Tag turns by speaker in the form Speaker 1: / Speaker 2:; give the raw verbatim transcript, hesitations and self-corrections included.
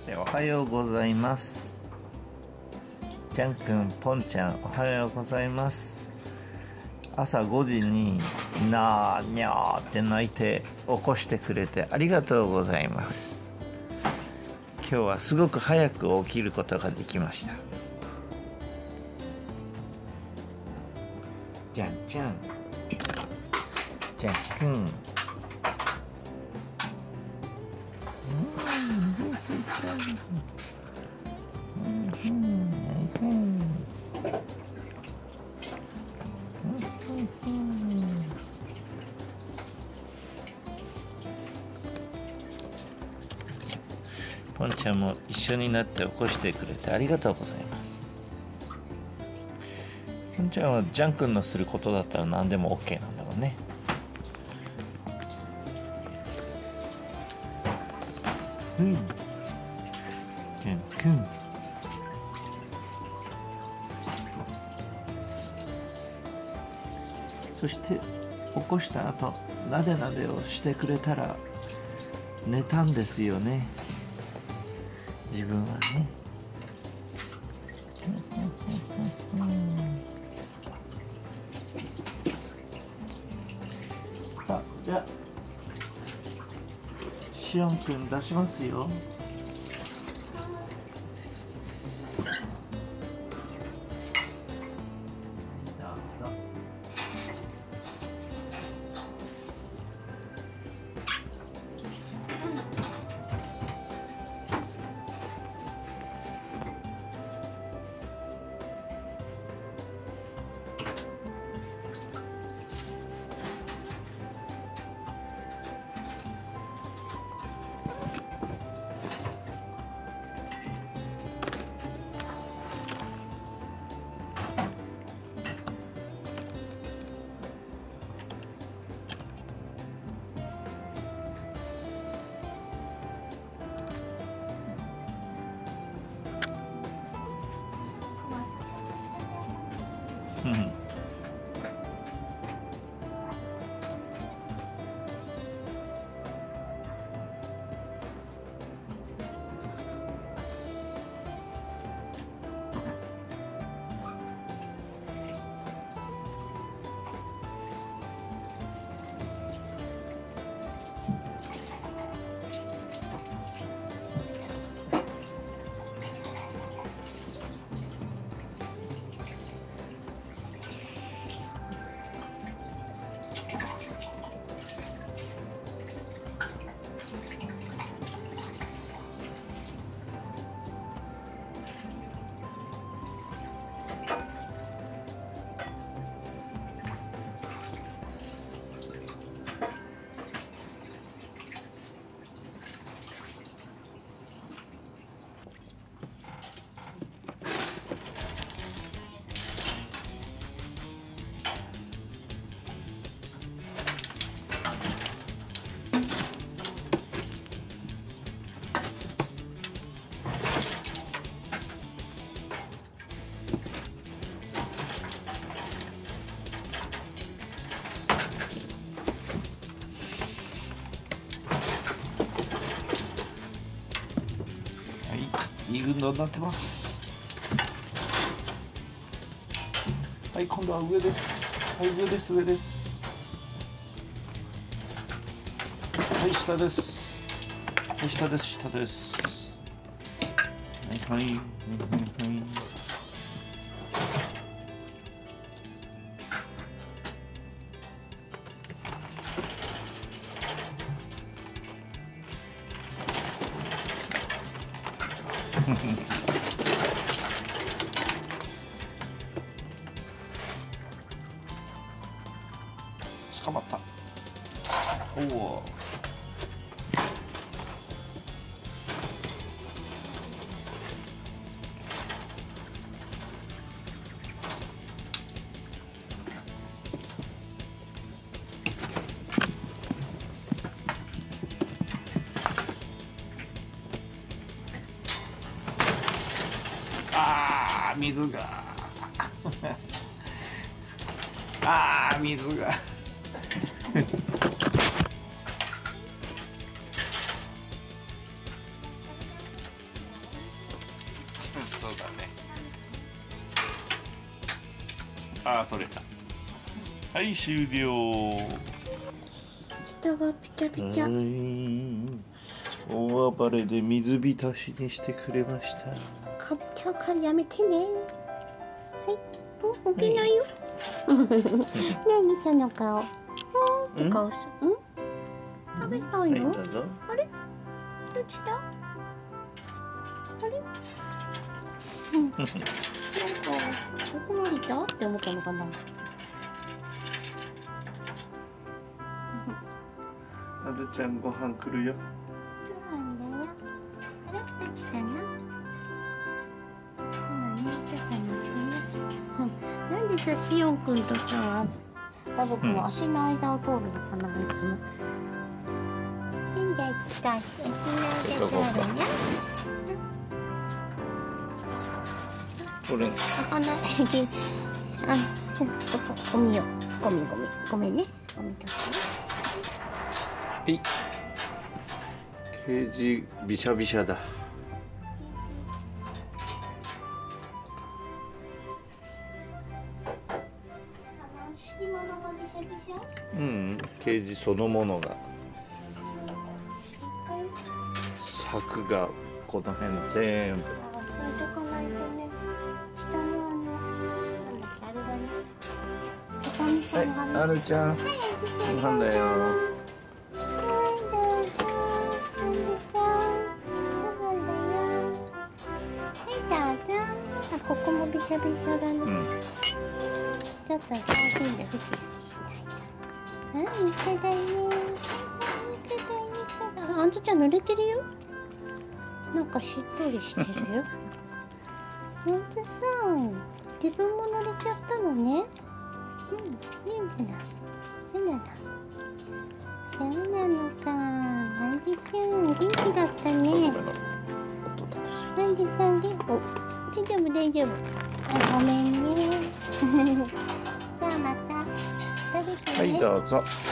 Speaker 1: ておはようございます。ちゃんくん、ぽんちゃん、おはようございます。朝ごじになーにゃーって泣いて起こしてくれてありがとうございます。今日はすごく早く起きることができました。じゃんちゃん、ちゃんくん、ぽんちゃんも一緒になって起こしてくれてありがとうございます。ぽんちゃんはジャン君のすることだったら何でも OK なんだろうね。うん、ジャン君、そして起こした後なでなでをしてくれたら寝たんですよね、自分はね。さあ、じゃあしおんくん出しますよ。うん。いい運動になってます。はい、今度は上です。はい、上です、上です。はい、下です。はい、下です、下です。はい、はい、はい、はい。捕まった。おお。ああ、水が。ああ、水が。 ああ取れた。はい終了。
Speaker 2: 下はピチャピチャ。
Speaker 1: 大暴れで水浸しにしてくれました。
Speaker 2: かぶちゃうからやめてね。はい、お、起きないよ。何その顔。うんって顔す。うん。食べたいの。あれ。どっちだ。あれ。うん。なんか、どこまでいたって思ったのかな。
Speaker 1: あずちゃんご飯来るよ。
Speaker 2: ご飯だよ。あら、どっちかな。なんでさ、しおんくんとさ、ラボくんは足の間を通るのかな、いつも。いいんじゃ、ちか、足の間通るね。
Speaker 1: これ。
Speaker 2: あ、あの、あ、ゴミよ、ゴミゴミ、ごめんね、ゴミとかね。
Speaker 1: はい。ケージびしゃびしゃだ。うん、ケージそのものが柵がこの辺全部。はい、あるちゃん、ご飯だよ。
Speaker 2: ここもびしゃびしゃだね。うん、ちょっと最近でふきふきしないと。あ、いい子だね。いい子だ、いい子だ。あ、あんずちゃん濡れてるよ。なんかしっとりしてるよ。あんずさん、自分も濡れちゃったのね。うん、いいんだな。いいんだな。そうなのか。あんずちゃん、元気だったね。あんずさん、元気。お、大丈夫大丈夫。あ、ごめんね。じゃあまた食べてね。
Speaker 1: はい、どうぞ。